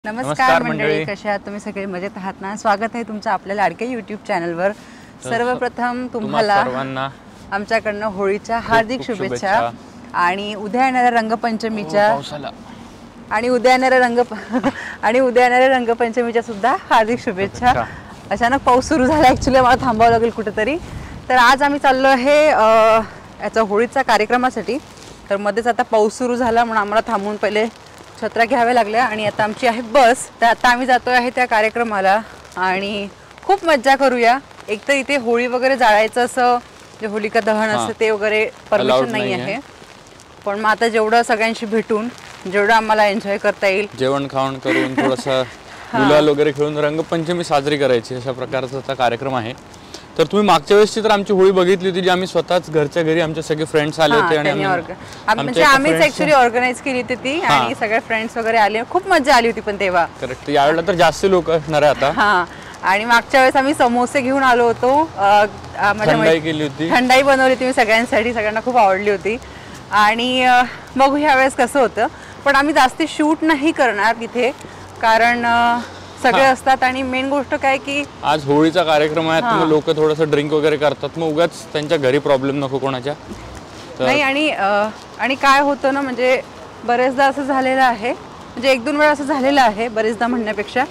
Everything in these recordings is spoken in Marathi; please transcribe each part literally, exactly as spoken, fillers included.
नमस्कार मंडळी, कशा आहात तुम्ही? सगळे मजेत आहात ना? स्वागत आहे तुमचं आपल्या लाडके यूट्यूब चॅनलवर. सर्वप्रथम तुम्हाला सर्वांना आमच्याकडनं होळीच्या हार्दिक शुभेच्छा आणि उद्या येणाऱ्या रंगपंचमीच्या आणि उद्या येणाऱ्या रंग आणि उद्या येणाऱ्या रंगपंचमीच्या सुद्धा हार्दिक शुभेच्छा. अचानक पाऊस सुरू झाला, ॲक्च्युली मला थांबावं लागेल कुठेतरी. तर आज आम्ही चाललो आहे याचा होळीचा कार्यक्रमासाठी. तर मध्येच आता पाऊस सुरू झाला म्हणून आम्हाला थांबून पहिले छत्र्या घ्याव्या लागल्या आणि आता आमची आहे बस. तर आता आम्ही जातो आहे त्या कार्यक्रमाला आणि खूप मज्जा करूया. एक तर इथे होळी वगैरे जाळायचं असं जे होलिका दहन असतं ते वगैरे परमिशन नाही आहे, पण मग आता जेवढं सगळ्यांशी भेटून जेवढं आम्हाला एन्जॉय करता येईल, जेवण खावण करून थोडंसं गुलाल वगैरे खेळून रंगपंचमी साजरी करायची अशा प्रकारचा कार्यक्रम आहे. तर तुम्ही मागच्या वेळेसची तर आमची होळी बघितली होती, जी आम्ही स्वतःच घरच्या घरी आमचे सगळे फ्रेंड्स आले होते आणि म्हणजे आम्हीच ऍक्च्युअली ऑर्गनाइज केली होती ती आणि सगळे फ्रेंड्स वगैरे आले. खूप मजा आली होती. पण तेव्हा करेक्ट, यावेळेला तर जास्त लोक असणार आहे आता. हा, आणि मागच्या वेळेस आम्ही समोसे घेऊन आलो होतो, थंडाई केली होती, थंडाई बनवली होती सगळ्यांसाठी, सगळ्यांना खूप आवडली होती. आणि बघू ह्या वेळेस कसं होतं. पण आम्ही जास्ती शूट नाही करणार तिथे, कारण सगळे असतात आणि मेन गोष्ट काय की आज होळीचा कार्यक्रम आहे, तर लोक थोडंसं ड्रिंक वगैरे करतात, मग उगाच त्यांच्या घरी प्रॉब्लेम नको कोणाच्या. नाही, आणि आणि काय होतं ना, म्हणजे बरेचदा असं झालेलं आहे, म्हणजे एक दोन वेळा असं झालेलं आहे, बरेचदा म्हणण्यापेक्षा,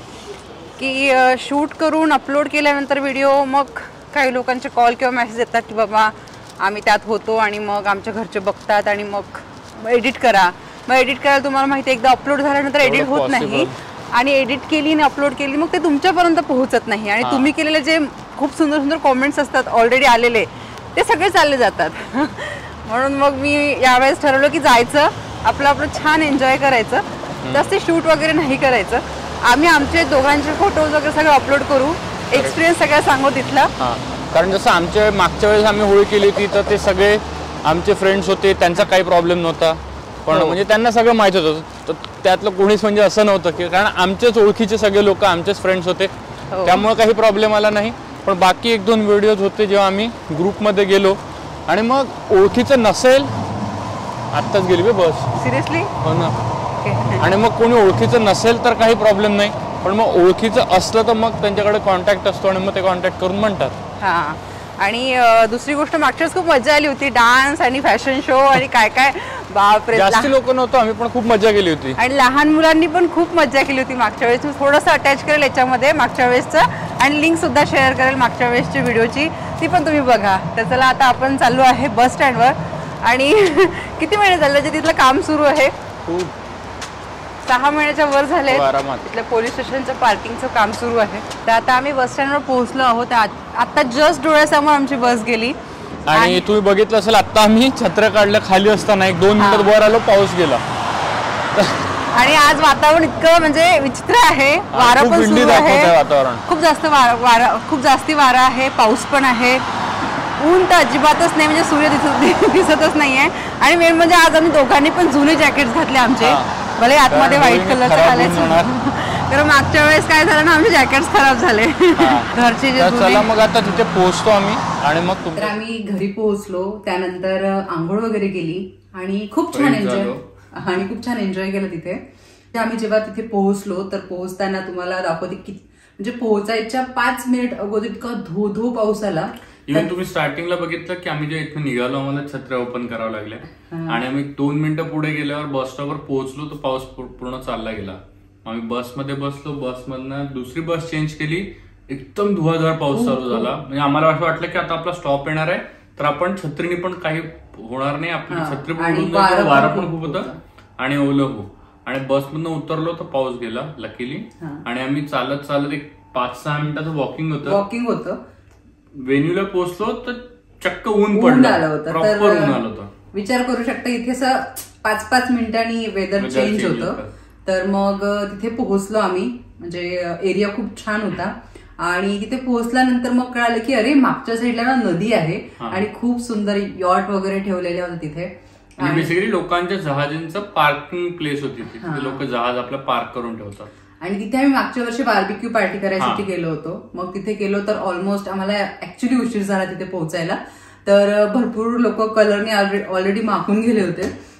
की शूट करून अपलोड केल्यानंतर व्हिडिओ मग काही लोकांचे कॉल किंवा मेसेज येतात की बाबा आम्ही त्यात होतो, आणि मग आमच्या घरचे बघतात आणि मग एडिट करा. मग एडिट करायला तुम्हाला माहिती आहे, एकदा अपलोड झाल्यानंतर एडिट होत नाही, आणि एडिट केली आणि अपलोड केली मग ते तुमच्यापर्यंत पोहोचत नाही, आणि तुम्ही केलेले जे खूप सुंदर सुंदर कॉमेंट्स असतात ऑलरेडी आलेले, ते सगळे चालले जातात. म्हणून मग मी यावेळेस ठरवलं की जायचं, आपलं आपलं छान एन्जॉय करायचं, जास्त शूट वगैरे नाही करायचं. आम्ही आमचे दोघांचे फोटोज वगैरे सगळं अपलोड करू, एक्सपिरियन्स सगळं सांगू तिथला. कारण जसं आमच्या मागच्या वेळेस आम्ही होळी केली होती तर ते सगळे आमचे फ्रेंड्स होते, त्यांचा काही प्रॉब्लेम नव्हता, पण म्हणजे त्यांना सगळं माहित होतं. तर त्यातलं कोणीच म्हणजे असं नव्हतं की, कारण आमचेच ओळखीचे सगळे लोक आमचेच फ्रेंड्स होते, त्यामुळे काही प्रॉब्लेम आला नाही. पण बाकी एक दोन व्हिडिओज होते जेव्हा आम्ही ग्रुपमध्ये गेलो आणि मग ओळखीचं नसेल, आत्ताच गेली बे बस, सिरियसली, हो ना, आणि मग कोणी ओळखीचं नसेल तर काही प्रॉब्लेम नाही, पण मग ओळखीचं असलं तर मग त्यांच्याकडे कॉन्टॅक्ट असतो आणि मग ते कॉन्टॅक्ट करून म्हणतात. हां, आणि दुसरी गोष्ट मागच्या वेळेस खूप मजा आली होती, डान्स आणि फॅशन शो आणि काय काय, बापरे, जास्त लोक नव्हतो आम्ही, पण खूप मजा केली होती. आणि लहान मुलांनी पण खूप मजा केली होती मागच्या वेळेस. थोडंसं अटॅच करेल याच्यामध्ये मागच्या वेळेसचं, आणि लिंक सुद्धा शेअर करेल मागच्या वेळेसची व्हिडिओची, ती पण तुम्ही बघा. तर चला, आता आपण चाललो आहे बस स्टँडवर. आणि किती महिने झाले जे तिथलं काम सुरू आहे? सहा महिन्याच्या वर झाले. तिथल्या पोलीस स्टेशनचं पार्किंगचं काम सुरू आहे. तर आता आम्ही बस स्टँडवर पोहोचलो आहोत. आता जस्ट डोळ्यासमोर आमची बस गेली, आणि तुम्ही बघितलं असेल आता आम्ही छत्र काढल्या खाली असताना एक दोन मिनिटात वर आलो, पाऊस गेला. आणि आज वातावरण इतकं म्हणजे विचित्र आहे, वारा पण सुरू आहे, वातावरण खूप जास्त वारा खूप जास्ती वारा आहे, पाऊस पण आहे, ऊन तर अजिबातच नाही, म्हणजे सूर्य दिसत दिसतच नाहीये. आणि मेन म्हणजे आज आम्ही दोघांनी पण जुने जॅकेट्स घातले आमचे, भले आतमध्ये व्हाईट कलरचं घालायचं, कारण मागच्या वेळेस काय झालं ना, आमचे जॅकेट्स खराब झाले घरचे. चला मग आता तिथे पोहोचतो आम्ही, आणि मग तर आम्ही घरी पोहोचलो, त्यानंतर आंघोळ वगैरे केली आणि खूप छान एन्जॉय आणि खूप छान एन्जॉय केलं तिथे. आम्ही जेव्हा तिथे पोहोचलो तर पोहोचताना तुम्हाला दाखवते की, म्हणजे पोहोचायच्या पाच मिनिट अगोदर इतका धो धो पाऊस आला. इव्हन तुम्ही स्टार्टिंगला बघितलं की आम्ही जेव्हा इथून निघालो आम्हाला छत्र्या ओपन करावं लागल्या, आणि आम्ही दोन मिनिटं पुढे गेल्यावर बस स्टॉपवर पोहोचलो तर पाऊस पूर्ण चालला गेला. आम्ही बसमध्ये बसलो, बसमधनं दुसरी बस चेंज केली, एकदम धुवाधार पाऊस चालू झाला. म्हणजे आम्हाला असं वाटलं की आता आपला स्टॉप येणार आहे, तर आपण छत्रीने पण काही होणार नाही, आपली छत्री पण वारं पण खूप होतं आणि ओलं हो. आणि बसमधनं उतरलो तर पाऊस गेला लकीली, आणि आम्ही चालत चालत एक पाच सहा मिनिटाचं वॉकिंग होतं वॉकिंग होतं वेन्यूला पोहोचलो तर चक्क ऊन पडलं होतं, प्रॉपर ऊन आलं होतं. विचार करू शकता, इथे पाच पाच मिनिटांनी वेदर चेंज होतं. तर मग तिथे पोहोचलो आम्ही, म्हणजे एरिया खूप छान होता. आणि तिथे पोहोचल्यानंतर मग कळालं की अरे मागच्या साईडला ना नदी आहे, आणि खूप सुंदर यॉट वगैरे ठेवलेले होते तिथे. बेसिकली लोकांच्या जहाजांचं पार्किंग प्लेस होती, तिथे लोक जहाज आपलं पार्क करून ठेवतात. आणि तिथे आम्ही मागच्या वर्षी बार्बिक्यू पार्टी करायसाठी गेलो होतो. मग तिथे गेलो तर ऑलमोस्ट आम्हाला ऍक्च्युली उशीर झाला तिथे पोहोचायला. तर भरपूर लोक कलरने ऑलरेडी माखून गेले होते,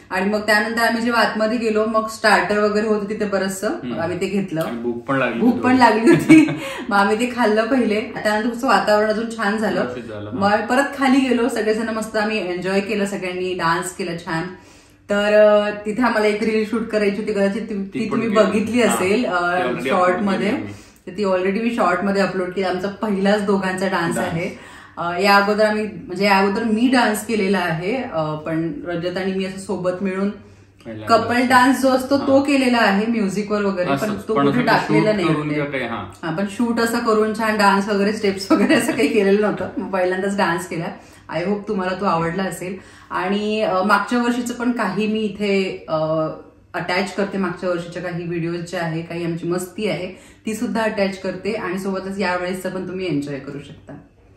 आणि मग त्यानंतर आम्ही जेव्हा आतमध्ये गेलो मग स्टार्टर वगैरे होतं तिथे बरचसं, आम्ही ते घेतलं. भूक पण लागली भूक पण लागली होती. मग आम्ही ते खाल्लं पहिले. त्यानंतर वातावरण अजून छान झालं. मग परत खाली गेलो, सगळेजण मस्त आम्ही एन्जॉय केलं, सगळ्यांनी डान्स केला छान. तर तिथे आम्हाला एक रील शूट करायची होती, कदाचित ती तुम्ही बघितली असेल शॉर्ट मध्ये. ती ऑलरेडी मी शॉर्ट मध्ये अपलोड केली. आमचा पहिलाच दोघांचा डान्स आहे. या अगोदर आम्ही म्हणजे या अगोदर मी डान्स केलेला आहे, पण रजत आणि मी असं सोबत मिळून कपल डान्स जो असतो तो केलेला आहे म्युझिकवर वगैरे, पण तो कुठे टाकलेला नाही. हा, पण शूट असं करून छान डान्स वगैरे स्टेप्स वगैरे असं काही केलेलं नव्हतं. पहिल्यांदाच डान्स केला. आय होप तुम्हाला तो आवडला असेल. आणि मागच्या वर्षीचं पण काही मी इथे अटॅच करते. मागच्या वर्षीच्या काही व्हिडिओज जे आहे, काही आमची मस्ती आहे ती सुद्धा अटॅच करते. आणि सोबतच यावेळेसचं पण तुम्ही एन्जॉय करू शकता.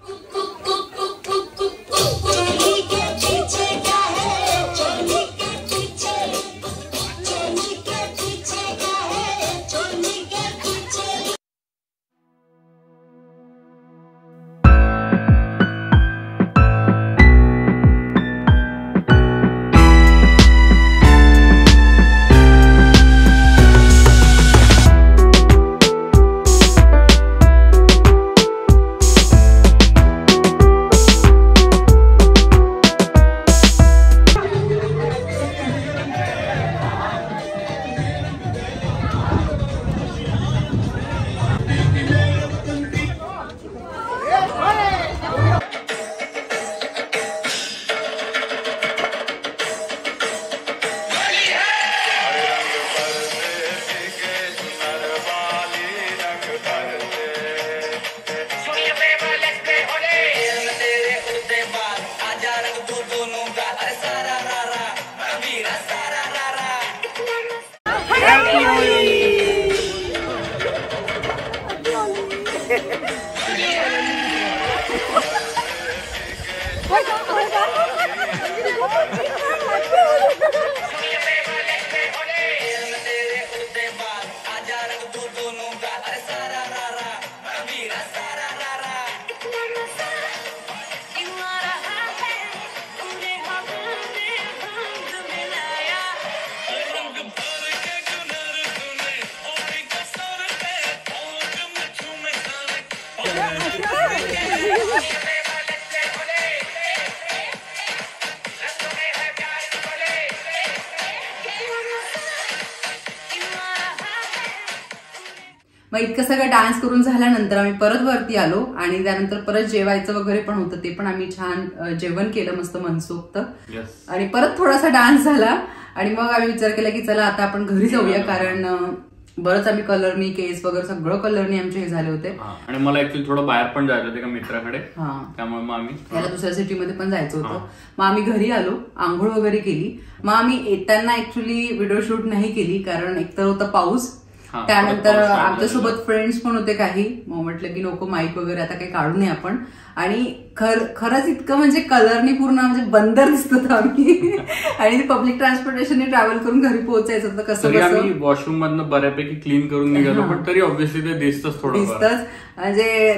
मग इतकं सगळं डान्स करून झाल्यानंतर आम्ही परत वरती आलो आणि त्यानंतर परत जेवायचं वगैरे पण होतं. ते पण आम्ही छान जेवण केलं मस्त मनसोक्त. आणि परत थोडासा डान्स झाला आणि मग आम्ही विचार केला की चला आता आपण घरी जाऊया, कारण बरंच आम्ही कलरनी केस वगैरे सगळं कलरनी आमचे हे झाले होते. आणि मला ऍक्च्युअली थोडं बाहेर पण जायचं होतं एका मित्राकडे, त्यामुळे मग आम्ही याला दुसऱ्या सिटीमध्ये पण जायचं होतं. मग आम्ही घरी आलो, आंघोळ वगैरे केली. मग आम्ही येताना ऍक्च्युली व्हिडिओ शूट नाही केली, कारण एकतर होता पाऊस, त्यानंतर आमच्यासोबत फ्रेंड्स पण होते काही. मग म्हटलं की नको माईक वगैरे आता काही काढू नये आपण. आणि खर खरंच इतकं म्हणजे कलरनी पूर्ण म्हणजे बंदर दिसत होतं आम्ही. आणि पब्लिक ट्रान्सपोर्टेशनने ट्रॅव्हल करून घरी पोहोचायचं होतं. कसं आम्ही वॉशरूम मधनं बऱ्यापैकी क्लीन करून निघालो, पण तरी ऑब्व्हियसली ते दिसतच थोडं दिसतच. म्हणजे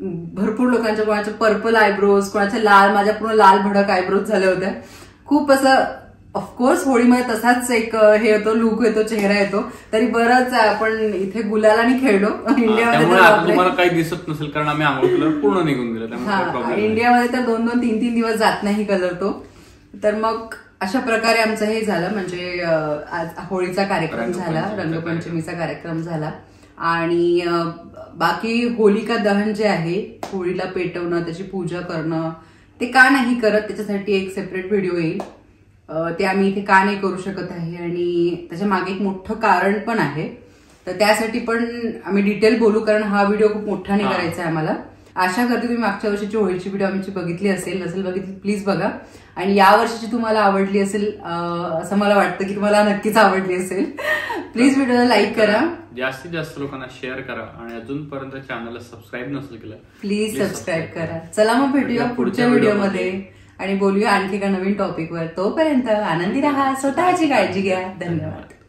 भरपूर लोकांच्या, कोणाच्या पर्पल आयब्रोज, कोणाच्या लाल, माझ्या पूर्ण लाल भडक आयब्रोज झाल्या होत्या. खूप असं ऑफकोर्स होळीमध्ये तसाच एक हे होतो, लुक येतो, चेहरा येतो. तरी बरंच आपण इथे गुलालाने खेळलो. इंडियामध्ये तुम्हाला काही दिसत नसेल कारण आम्ही आंघोळ कलर पूर्ण निघून गेलो. इंडियामध्ये तर दोन दोन तीन तीन दिवस जात नाही कलर तो. तर मग अशा प्रकारे आमचं हे झालं. म्हणजे आज होळीचा कार्यक्रम झाला, रंगपंचमीचा कार्यक्रम झाला. आणि बाकी होलिका दहन जे आहे, होळीला पेटवणं, त्याची पूजा करणं, ते का नाही करत त्याच्यासाठी एक सेपरेट व्हिडिओ येईल. ते आम्ही इथे का नाही करू शकत आहे आणि त्याच्या मागे एक मोठं कारण पण आहे. तर त्यासाठी पण आम्ही डिटेल बोलू, कारण हा व्हिडिओ खूप मोठाने करायचा आहे आम्हाला. आशा करते तुम्ही मागच्या वर्षीची होळीची व्हिडिओ आमची बघितली असेल. नसेल बघितली प्लीज बघा. आणि या वर्षीची तुम्हाला आवडली असेल असं मला वाटतं की तुम्हाला नक्कीच आवडली असेल. प्लीज व्हिडिओला लाईक करा, जास्तीत जास्त लोकांना शेअर करा आणि अजूनपर्यंत चॅनलला सबस्क्राईब नसेल केलं प्लीज सबस्क्राईब करा. चला मग भेटूया पुढच्या व्हिडिओमध्ये आणि बोलूया आणखी एका नवीन टॉपिकवर. तोपर्यंत आनंदी राहा, स्वतःची काळजी घ्या. धन्यवाद.